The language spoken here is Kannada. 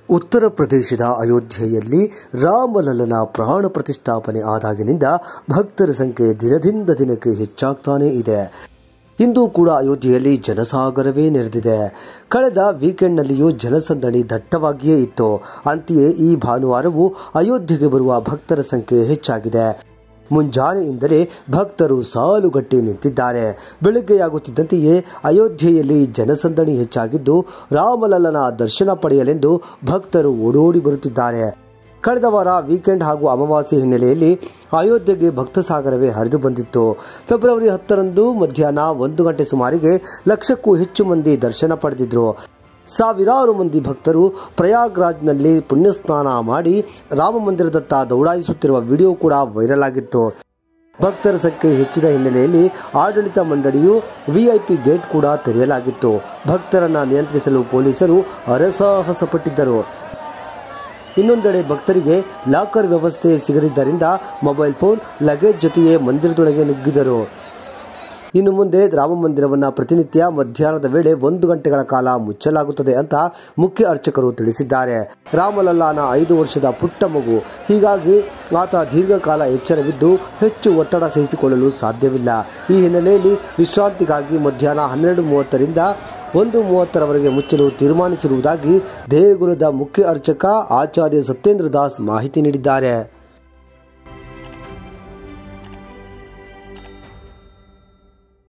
ಉತ್ತರ ಪ್ರದೇಶದ ಅಯೋಧ್ಯೆಯಲ್ಲಿ ರಾಮಲಲ್ಲನ ಪ್ರಾಣ ಪ್ರತಿಷ್ಠಾಪನೆ ಆದಾಗಿನಿಂದ ಭಕ್ತರ ಸಂಖ್ಯೆ ದಿನದಿಂದ ದಿನಕ್ಕೆ ಹೆಚ್ಚಾಗ್ತಾನೇ ಇದೆ. ಇಂದು ಕೂಡ ಅಯೋಧ್ಯೆಯಲ್ಲಿ ಜನಸಾಗರವೇ ನೆರೆದಿದೆ. ಕಳೆದ ವೀಕೆಂಡ್ನಲ್ಲಿಯೂ ಜನಸಂದಣಿ ದಟ್ಟವಾಗಿಯೇ ಇತ್ತು. ಅಂತೆಯೇ ಈ ಭಾನುವಾರವೂ ಅಯೋಧ್ಯೆಗೆ ಬರುವ ಭಕ್ತರ ಸಂಖ್ಯೆ ಹೆಚ್ಚಾಗಿದೆ. ಮುಂಜಾನೆಯಿಂದಲೇ ಭಕ್ತರು ಸಾಲುಗಟ್ಟಿ ನಿಂತಿದ್ದಾರೆ. ಬೆಳಗ್ಗೆಯಾಗುತ್ತಿದ್ದಂತೆಯೇ ಅಯೋಧ್ಯೆಯಲ್ಲಿ ಜನಸಂದಣಿ ಹೆಚ್ಚಾಗಿದ್ದು ರಾಮಲಲ್ಲನ ದರ್ಶನ ಪಡೆಯಲೆಂದು ಭಕ್ತರು ಓಡೋಡಿ ಬರುತ್ತಿದ್ದಾರೆ. ಕಳೆದ ವಾರ ವೀಕೆಂಡ್ ಹಾಗೂ ಅಮಾವಾಸ್ಯೆ ಹಿನ್ನೆಲೆಯಲ್ಲಿ ಅಯೋಧ್ಯೆಗೆ ಭಕ್ತ ಸಾಗರವೇ ಹರಿದು ಬಂದಿತ್ತು. ಫೆಬ್ರವರಿ 10ರಂದು ಮಧ್ಯಾಹ್ನ 1 ಗಂಟೆ ಸುಮಾರಿಗೆ ಲಕ್ಷಕ್ಕೂ ಹೆಚ್ಚು ಮಂದಿ ದರ್ಶನ ಪಡೆದಿದ್ರು. ಸಾವಿರಾರು ಮಂದಿ ಭಕ್ತರು ಪ್ರಯಾಗ್ರಾಜ್ನಲ್ಲಿ ಪುಣ್ಯಸ್ನಾನ ಮಾಡಿ ರಾಮ ಮಂದಿರದತ್ತ ದೌಡಾಯಿಸುತ್ತಿರುವ ವಿಡಿಯೋ ಕೂಡ ವೈರಲ್ ಆಗಿತ್ತು. ಭಕ್ತರ ಸಂಖ್ಯೆ ಹೆಚ್ಚಿದ ಹಿನ್ನೆಲೆಯಲ್ಲಿ ಆಡಳಿತ ಮಂಡಳಿಯು ವಿಐಪಿ ಗೇಟ್ ಕೂಡ ತೆರೆಯಲಾಗಿತ್ತು. ಭಕ್ತರನ್ನು ನಿಯಂತ್ರಿಸಲು ಪೊಲೀಸರು ಹರಸಾಹಸಪಟ್ಟಿದ್ದರು. ಇನ್ನೊಂದೆಡೆ ಭಕ್ತರಿಗೆ ಲಾಕರ್ ವ್ಯವಸ್ಥೆ ಸಿಗದಿದ್ದರಿಂದ ಮೊಬೈಲ್ ಫೋನ್, ಲಗೇಜ್ ಜೊತೆಯೇ ಮಂದಿರದೊಳಗೆ ನುಗ್ಗಿದರು. ಇನ್ನು ಮುಂದೆ ರಾಮ ಮಂದಿರವನ್ನು ಪ್ರತಿನಿತ್ಯ ಮಧ್ಯಾಹ್ನದ ವೇಳೆ 1 ಗಂಟೆಗಳ ಕಾಲ ಮುಚ್ಚಲಾಗುತ್ತದೆ ಅಂತ ಮುಖ್ಯ ಅರ್ಚಕರು ತಿಳಿಸಿದ್ದಾರೆ. ರಾಮಲಲ್ಲಾನ 5 ವರ್ಷದ ಪುಟ್ಟ ಮಗು, ಹೀಗಾಗಿ ಆತ ದೀರ್ಘಕಾಲ ಎಚ್ಚರವಿದ್ದು ಹೆಚ್ಚು ಒತ್ತಡ ಸಹಿಸಿಕೊಳ್ಳಲು ಸಾಧ್ಯವಿಲ್ಲ. ಈ ಹಿನ್ನೆಲೆಯಲ್ಲಿ ವಿಶ್ರಾಂತಿಗಾಗಿ ಮಧ್ಯಾಹ್ನ 12:30ರಿಂದ 1:30ರವರೆಗೆ ಮುಚ್ಚಲು ತೀರ್ಮಾನಿಸಿರುವುದಾಗಿ ದೇಗುಲದ ಮುಖ್ಯ ಅರ್ಚಕ ಆಚಾರ್ಯ ಸತ್ಯೇಂದ್ರ ದಾಸ್ ಮಾಹಿತಿ ನೀಡಿದ್ದಾರೆ.